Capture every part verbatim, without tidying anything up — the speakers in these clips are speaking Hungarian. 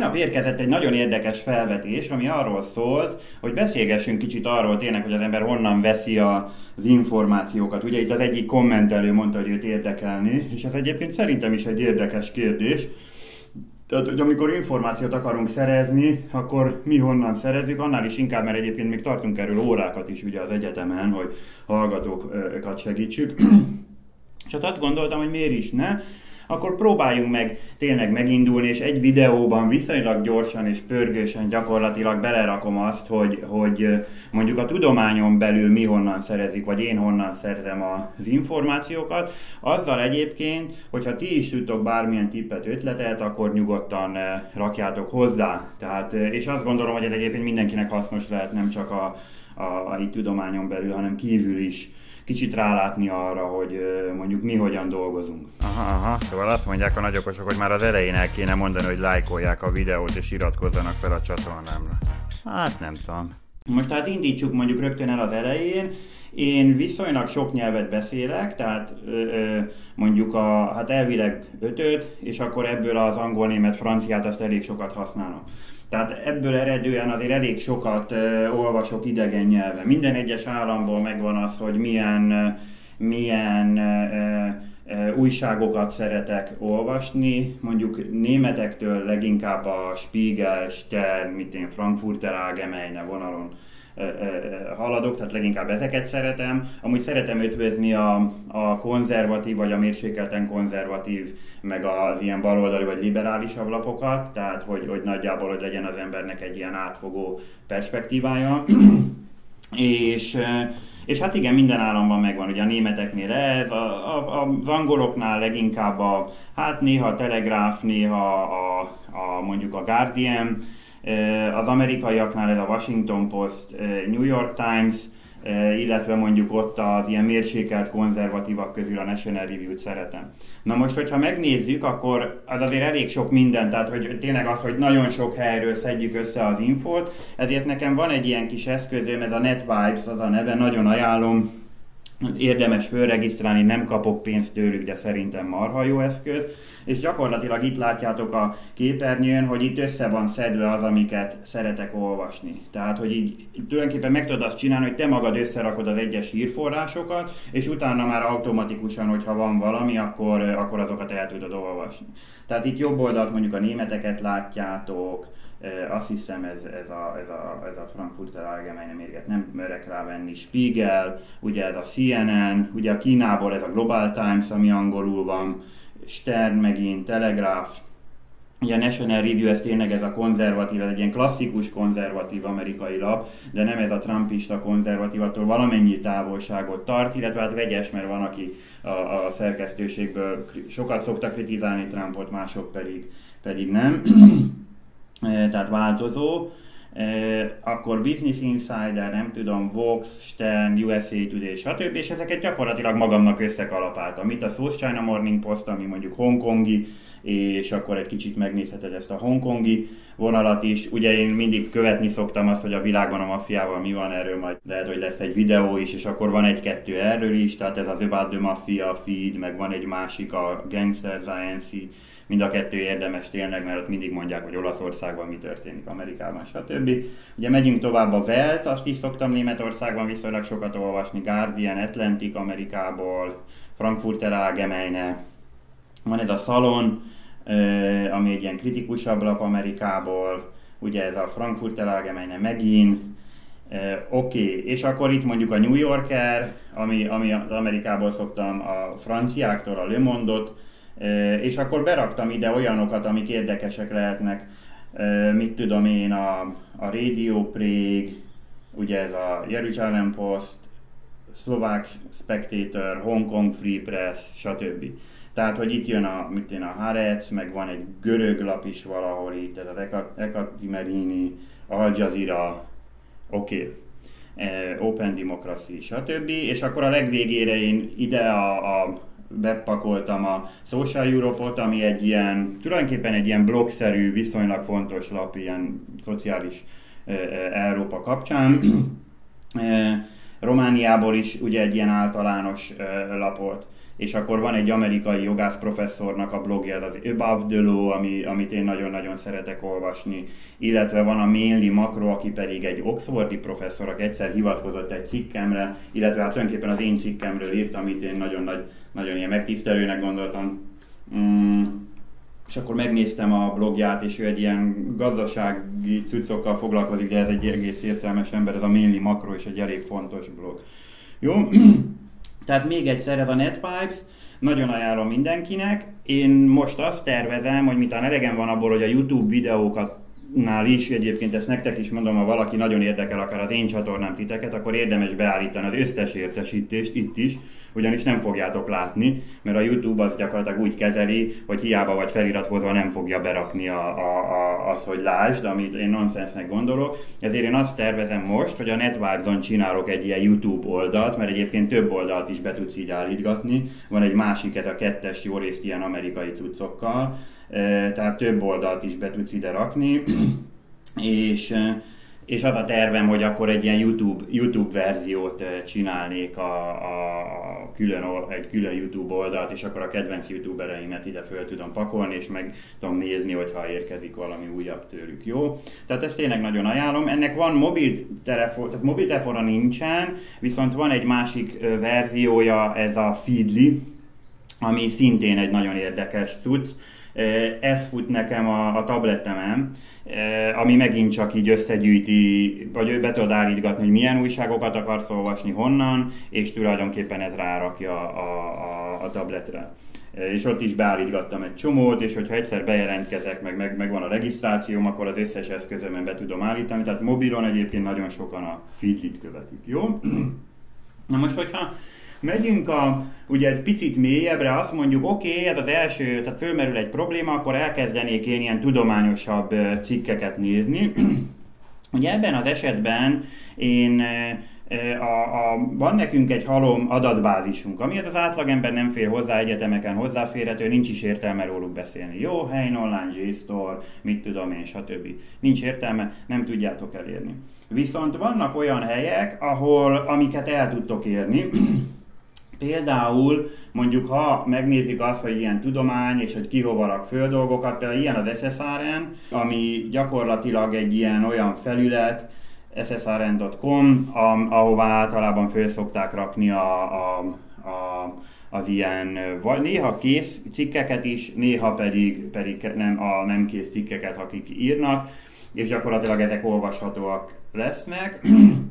tegnap érkezett egy nagyon érdekes felvetés, ami arról szólt, hogy beszélgessünk kicsit arról tényleg, hogy az ember honnan veszi a, az információkat. Ugye itt az egyik kommentelő mondta, hogy őt érdekelni, és ez egyébként szerintem is egy érdekes kérdés. Tehát, hogy amikor információt akarunk szerezni, akkor mi honnan szerezzük, annál is inkább, mert egyébként még tartunk erről órákat is ugye az egyetemen, hogy hallgatókat segítsük. És hát azt gondoltam, hogy miért is ne, akkor próbáljunk meg tényleg megindulni, és egy videóban viszonylag gyorsan és pörgősen gyakorlatilag belerakom azt, hogy, hogy mondjuk a tudományon belül mi honnan szerezik, vagy én honnan szerzem az információkat. Azzal egyébként, hogyha ti is tudtok bármilyen tippet, ötletet, akkor nyugodtan rakjátok hozzá. Tehát, és azt gondolom, hogy ez egyébként mindenkinek hasznos lehet, nem csak a, a, a, a tudományon belül, hanem kívül is. Kicsit rálátni arra, hogy mondjuk mi hogyan dolgozunk. Aha, aha, szóval azt mondják a nagyokosok, hogy már az elején el kéne mondani, hogy lájkolják a videót és iratkozzanak fel a csatornámra. Hát nem tudom. Most tehát indítsuk mondjuk rögtön el az elején. Én viszonylag sok nyelvet beszélek, tehát ö, ö, mondjuk a, hát elvileg ötöt, és akkor ebből az angol, német, franciát azt elég sokat használom. Tehát ebből eredően azért elég sokat uh, olvasok idegen nyelven. Minden egyes államból megvan az, hogy milyen, uh, milyen uh, uh, újságokat szeretek olvasni. Mondjuk németektől leginkább a Spiegel, Stern, mint én Frankfurter Allgemeine vonalon uh, uh, haladok, tehát leginkább ezeket szeretem. Amúgy szeretem ötvözni a, a konzervatív vagy a mérsékelten konzervatív, meg az ilyen baloldali vagy liberálisabb lapokat, tehát hogy, hogy nagyjából hogy legyen az embernek egy ilyen átfogó perspektívája. és, és hát igen, minden államban megvan, ugye a németeknél ez, a, a, az angoloknál leginkább a, hát néha a Telegraph, néha a, a, mondjuk a Guardian, az amerikaiaknál ez a Washington Post, New York Times, illetve mondjuk ott az ilyen mérsékelt konzervatívak közül a National Review-t szeretem. Na most, hogyha megnézzük, akkor az azért elég sok minden, tehát hogy tényleg az, hogy nagyon sok helyről szedjük össze az infót, ezért nekem van egy ilyen kis eszközöm, ez a NetVibes, az a neve, nagyon ajánlom, érdemes fölregisztrálni, nem kapok pénzt tőlük, de szerintem marha jó eszköz. És gyakorlatilag itt látjátok a képernyőn, hogy itt össze van szedve az, amiket szeretek olvasni. Tehát, hogy így tulajdonképpen meg tudod azt csinálni, hogy te magad összerakod az egyes hírforrásokat, és utána már automatikusan, hogyha van valami, akkor, akkor azokat el tudod olvasni. Tehát itt jobb oldalt mondjuk a németeket látjátok, azt hiszem ez, ez, a, ez, a, ez a Frankfurter Allgemeine mérget nem merek rávenni, Spiegel, ugye ez a C N N, ugye a Kínából ez a Global Times, ami angolul van, Stern megint, Telegraph, ugye a National Review, ez tényleg ez a konzervatív, ez egy ilyen klasszikus konzervatív amerikai lap, de nem ez a trumpista konzervatív, attól valamennyi távolságot tart, illetve hát vegyes, mert van, aki a, a szerkesztőségből sokat szokta kritizálni Trumpot, mások pedig, pedig nem. Tehát változó. Akkor Business Insider, nem tudom, Vox, Stern, U S A Today, stb. És ezeket gyakorlatilag magamnak összekalapáltam. Itt a South China Morning Post, ami mondjuk hongkongi, és akkor egy kicsit megnézheted ezt a hongkongi vonalat is. Ugye én mindig követni szoktam azt, hogy a világban a maffiával mi van, erről majd lehet, hogy lesz egy videó is, és akkor van egy-kettő erről is, tehát ez az About the Mafia feed, meg van egy másik, a Gangsters I N C, mind a kettő érdemes tényleg, mert ott mindig mondják, hogy Olaszországban mi történik, Amerikában, stb. Ugye megyünk tovább, a Welt, azt is szoktam Németországban viszonylag sokat olvasni, Guardian, Atlantic Amerikából, Frankfurter Allgemeine, van ez a Salon, ami egy ilyen kritikusabb lap Amerikából, ugye ez a Frankfurter Allgemeine megint, oké, okay. És akkor itt mondjuk a New Yorker, ami, ami az Amerikából szoktam a franciáktól, a Le Monde-ot, és akkor beraktam ide olyanokat, amik érdekesek lehetnek, mit tudom én, a, a Radio Prague, ugye ez a Jerusalem Post, Slovak Spectator, Hong Kong Free Press, stb. Tehát, hogy itt jön a, mit én, a Haaretz, meg van egy görög lap is valahol itt, ez az Ekatimerini, Al Jazeera, oké, okay. Open Democracy, stb. És akkor a legvégére én ide a, a bepakoltam a Social Europe-ot, ami egy ilyen, tulajdonképpen egy ilyen blogszerű, viszonylag fontos lap, ilyen szociális e, e, Európa kapcsán. e, Romániából is ugye egy ilyen általános e, lapot, és akkor van egy amerikai jogász professzornak a blogja, ez az Above the Law, ami, amit én nagyon-nagyon szeretek olvasni, illetve van a Manly Macro, aki pedig egy oxfordi professzor, aki egyszer hivatkozott egy cikkemre, illetve hát tulajdonképpen az én cikkemről írt, amit én nagyon, nagy, nagyon ilyen megtisztelőnek gondoltam. Mm. És akkor megnéztem a blogját, és ő egy ilyen gazdasági cuccokkal foglalkozik, de ez egy egész értelmes ember, ez a Manly Macro, és egy elég fontos blog. Jó? Tehát még egyszer ez a NetPipes, nagyon ajánlom mindenkinek. Én most azt tervezem, hogy miután elegem van abból, hogy a YouTube videókat nál is, egyébként ezt nektek is mondom, ha valaki nagyon érdekel akár az én csatornám titeket, akkor érdemes beállítani az összes értesítést itt is, ugyanis nem fogjátok látni, mert a YouTube az gyakorlatilag úgy kezeli, hogy hiába vagy feliratkozva nem fogja berakni a, a, a, az, hogy lásd, amit én nonsensnek gondolok. Ezért én azt tervezem most, hogy a NetVibes-on csinálok egy ilyen YouTube oldalt, mert egyébként több oldalt is be tudsz így állítgatni. Van egy másik, ez a kettes, jó részt ilyen amerikai cuccokkal, tehát több oldalt is be tudsz ide rakni, és, és az a tervem, hogy akkor egy ilyen YouTube, YouTube verziót csinálnék, a, a külön, egy külön YouTube oldalt, és akkor a kedvenc YouTubereimet ide föl tudom pakolni, és meg tudom nézni, hogyha érkezik valami újabb tőlük, jó? Tehát ezt tényleg nagyon ajánlom. Ennek van mobiltelefon, tehát mobiltelefonra nincsen, viszont van egy másik verziója, ez a Feedly, ami szintén egy nagyon érdekes cucc. Ez fut nekem a, a tabletemen, ami megint csak így összegyűjti, vagy be tudod állítgatni, hogy milyen újságokat akarsz olvasni, honnan, és tulajdonképpen ez rárakja a, a, a tabletre. És ott is beállítgattam egy csomót, és hogyha egyszer bejelentkezek, meg, meg, meg van a regisztrációm, akkor az összes eszközömön be tudom állítani, tehát mobilon egyébként nagyon sokan a Feedlyt követik, jó? Na most, hogyha megyünk a, ugye egy picit mélyebbre, azt mondjuk, oké, okay, ez az első, tehát fölmerül egy probléma, akkor elkezdenék én ilyen tudományosabb cikkeket nézni. Ugye ebben az esetben én, a, a, van nekünk egy halom adatbázisunk, amihez az átlagember nem fér hozzá, egyetemeken hozzáférhető, nincs is értelme róluk beszélni. Jó, helyen online, JSTOR, mit tudom én, stb. Nincs értelme, nem tudjátok elérni. Viszont vannak olyan helyek, ahol, amiket el tudtok érni. Például mondjuk, ha megnézik azt, hogy ilyen tudomány, és hogy ki hova rak föl dolgokat, például ilyen az es es er en, ami gyakorlatilag egy ilyen olyan felület, es es er en pont com, ahová általában föl szokták rakni a, a, a, az ilyen, vagy néha kész cikkeket is, néha pedig, pedig nem, a nem kész cikkeket, akik írnak, és gyakorlatilag ezek olvashatóak lesznek.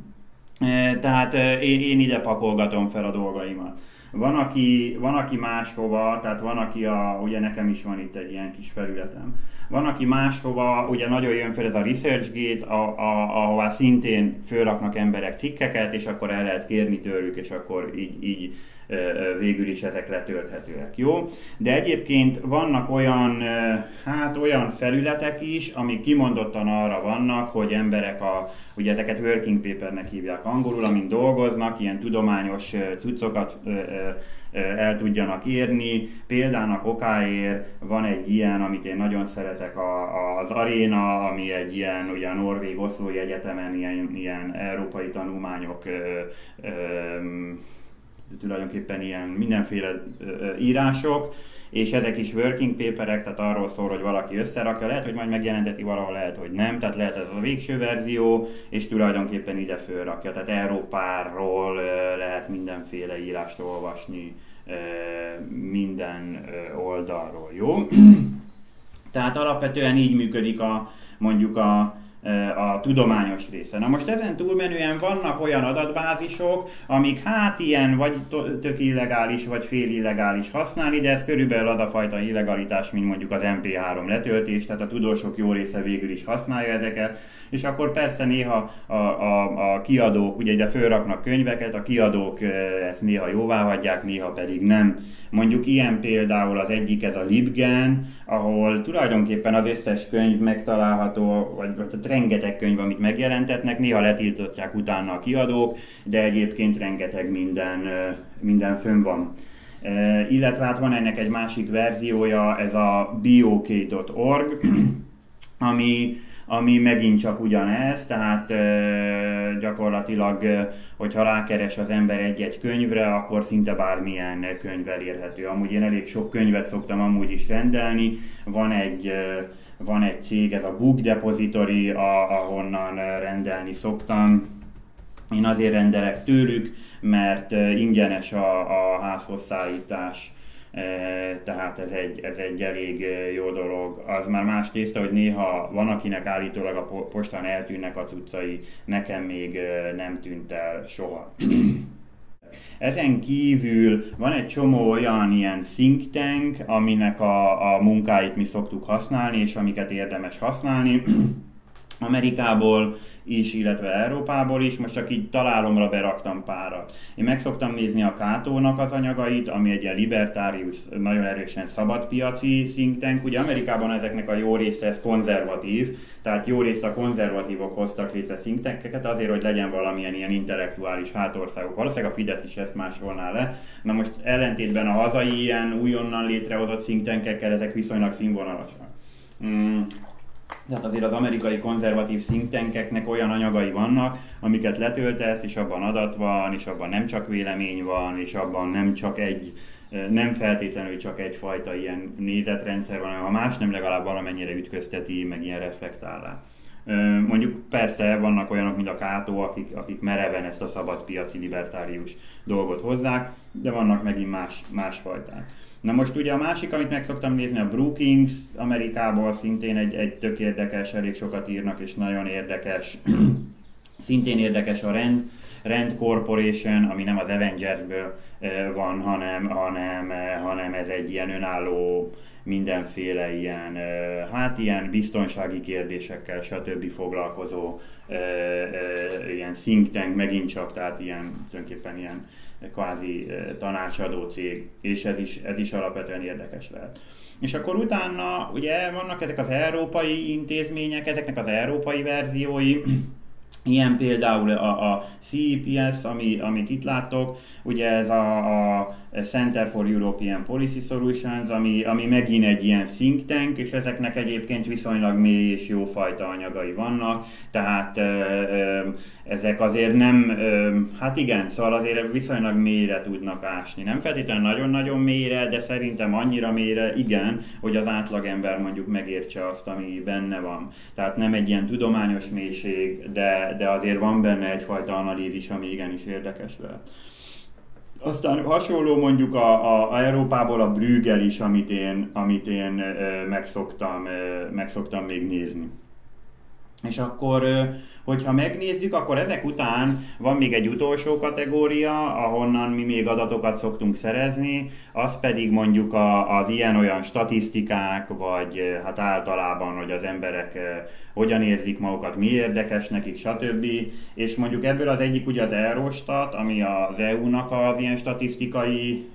Tehát én, én ide pakolgatom fel a dolgaimat. Van aki, van, aki máshova, tehát van, aki a, ugye nekem is van itt egy ilyen kis felületem. Van, aki máshova, ugye nagyon jön fel ez a ResearchGate, a, a, ahová szintén fölraknak emberek cikkeket, és akkor el lehet kérni tőlük, és akkor így, így végül is ezek letölthetőek, jó? De egyébként vannak olyan, hát olyan felületek is, amik kimondottan arra vannak, hogy emberek, a, ugye ezeket working papernek hívják angolul, amin dolgoznak, ilyen tudományos cuccokat el tudjanak írni. Példának okáért van egy ilyen, amit én nagyon szeretek, a, az Aréna, ami egy ilyen, ugye a Norvég Oszlói Egyetemen ilyen, ilyen európai tanulmányok ö, ö, tulajdonképpen ilyen mindenféle írások, és ezek is working paperek, tehát arról szól, hogy valaki összerakja, lehet, hogy majd megjelenteti valahol, lehet, hogy nem, tehát lehet ez a végső verzió, és tulajdonképpen ide fölrakja, tehát Európáról lehet mindenféle írást olvasni minden oldalról, jó? Tehát alapvetően így működik a, mondjuk a a tudományos része. Na most ezen túlmenően vannak olyan adatbázisok, amik hát ilyen vagy tök illegális, vagy fél illegális használni, de ez körülbelül az a fajta illegalitás, mint mondjuk az em pé három letöltés, tehát a tudósok jó része végül is használja ezeket, és akkor persze néha a, a, a kiadók, ugye ide fölraknak könyveket, a kiadók ezt néha jóvá hagyják, néha pedig nem. Mondjuk ilyen például az egyik, ez a LibGen, ahol tulajdonképpen az összes könyv megtalálható, vagy, vagy rengeteg könyv, amit megjelentetnek, néha letiltották utána a kiadók, de egyébként rengeteg minden, minden fönn van. E, illetve hát van ennek egy másik verziója, ez a B O K pont org, ami, ami megint csak ugyanez, tehát gyakorlatilag, hogyha rákeres az ember egy-egy könyvre, akkor szinte bármilyen könyv elérhető. Amúgy én elég sok könyvet szoktam amúgy is rendelni, van egy, van egy cég, ez a Book Depository, ahonnan rendelni szoktam. Én azért rendelek tőlük, mert ingyenes a, a házhoz szállítás. Tehát ez egy, ez egy elég jó dolog. Az már más tészta, hogy néha van, akinek állítólag a postán eltűnnek a cuccai, nekem még nem tűnt el soha. Ezen kívül van egy csomó olyan ilyen think tank, aminek a, a munkáit mi szoktuk használni, és amiket érdemes használni. Amerikából is, illetve Európából is, most csak így találomra beraktam párat. Én meg szoktam nézni a Cato-nak az anyagait, ami egy ilyen libertárius, nagyon erősen szabadpiaci think tank. Ugye Amerikában ezeknek a jó része ez konzervatív, tehát jó részt a konzervatívok hoztak létre think tankeket azért, hogy legyen valamilyen ilyen intellektuális hátországok. Valószínűleg a Fidesz is ezt másolná le. Na most ellentétben a hazai ilyen újonnan létrehozott think tankekkel ezek viszonylag színvonalasak. Mm. Tehát azért az amerikai konzervatív think tankeknek olyan anyagai vannak, amiket letöltesz, és abban adat van, és abban nem csak vélemény van, és abban nem csak egy, nem feltétlenül csak egyfajta ilyen nézetrendszer van, hanem ha más nem legalább valamennyire ütközteti, meg ilyen reflektál rá. Mondjuk persze vannak olyanok, mint a Cato, akik, akik mereven ezt a szabadpiaci libertárius dolgot hozzák, de vannak megint más, más fajták. Na most ugye a másik, amit meg szoktam nézni, a Brookings Amerikából szintén egy, egy tök érdekes, elég sokat írnak és nagyon érdekes. Szintén érdekes a Rand, Rand Corporation, ami nem az Avengersből van, hanem, hanem, hanem ez egy ilyen önálló, mindenféle ilyen, hát ilyen biztonsági kérdésekkel, stb. Foglalkozó ilyen think tank, megint csak, tehát ilyen, tulajdonképpen ilyen kvázi tanácsadó cég, és ez is, ez is alapvetően érdekes lehet. És akkor utána ugye vannak ezek az európai intézmények, ezeknek az európai verziói, ilyen például a, a C E P S, ami, amit itt láttok, ugye ez a, a Center for European Policy Solutions, ami, ami megint egy ilyen think tank, és ezeknek egyébként viszonylag mély és jófajta anyagai vannak, tehát ö, ö, ezek azért nem, ö, hát igen, szóval azért viszonylag mélyre tudnak ásni. Nem feltétlenül nagyon-nagyon mélyre, de szerintem annyira mélyre, igen, hogy az átlagember mondjuk megértse azt, ami benne van. Tehát nem egy ilyen tudományos mélység, de, de azért van benne egyfajta analízis, ami igenis érdekes lehet. Aztán hasonló mondjuk a, a, a Európából a Bruegel is, amit én, amit én ö, megszoktam, ö, megszoktam még nézni. És akkor, hogyha megnézzük, akkor ezek után van még egy utolsó kategória, ahonnan mi még adatokat szoktunk szerezni, az pedig mondjuk a, az ilyen-olyan statisztikák, vagy hát általában, hogy az emberek hogyan érzik magukat, mi érdekes nekik, stb. És mondjuk ebből az egyik ugye az Eurostat, ami az é u-nak az ilyen statisztikai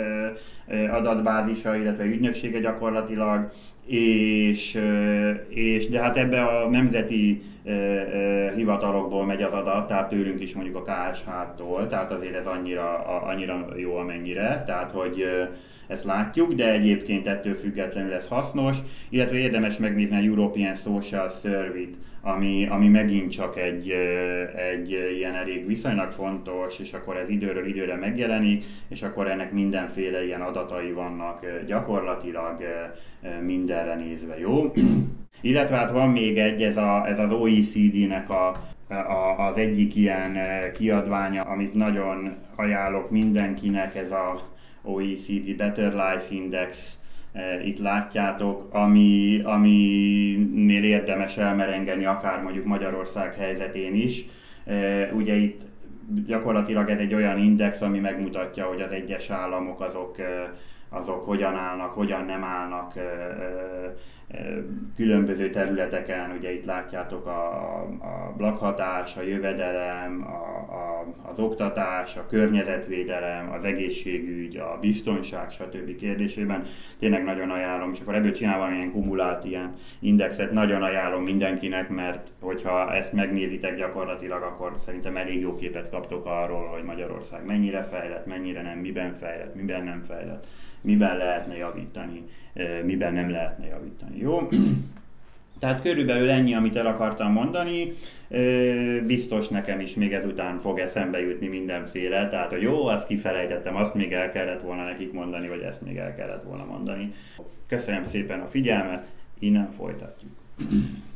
adatbázisa, illetve ügynöksége gyakorlatilag, És, és de hát ebbe a nemzeti e, e, hivatalokból megy az adat, tehát tőlünk is mondjuk a ká es há-tól, tehát azért ez annyira, a, annyira jó amennyire, tehát hogy e, ezt látjuk, de egyébként ettől függetlenül ez hasznos, illetve érdemes megnézni a European Social Survey-t, ami, ami megint csak egy, egy ilyen elég viszonylag fontos, és akkor ez időről időre megjelenik, és akkor ennek mindenféle ilyen adatai vannak gyakorlatilag mindenre nézve, jó? Illetve hát van még egy, ez, a, ez az o e cé dé-nek a, a, az egyik ilyen kiadványa, amit nagyon ajánlok mindenkinek, ez a o e cé dé Better Life Index, itt látjátok, ami, aminél érdemes elmerengeni akár mondjuk Magyarország helyzetén is. Ugye itt gyakorlatilag ez egy olyan index, ami megmutatja, hogy az egyes államok azok, azok hogyan állnak, hogyan nem állnak különböző területeken. Ugye itt látjátok a, a lakhatás, a jövedelem, a, a, az oktatás, a környezetvédelem, az egészségügy, a biztonság, stb. Kérdésében. Tényleg nagyon ajánlom, és akkor ebből csinálom ilyen kumulált ilyen indexet, nagyon ajánlom mindenkinek, mert hogyha ezt megnézitek gyakorlatilag, akkor szerintem elég jó képet kaptok arról, hogy Magyarország mennyire fejlett, mennyire nem, miben fejlett, miben nem fejlett, miben lehetne javítani, miben nem lehetne javítani. Jó? Tehát körülbelül ennyi, amit el akartam mondani. Biztos nekem is még ezután fog eszembe jutni mindenféle, tehát hogy jó, azt kifelejtettem, azt még el kellett volna nekik mondani, vagy ezt még el kellett volna mondani. Köszönöm szépen a figyelmet, innen folytatjuk.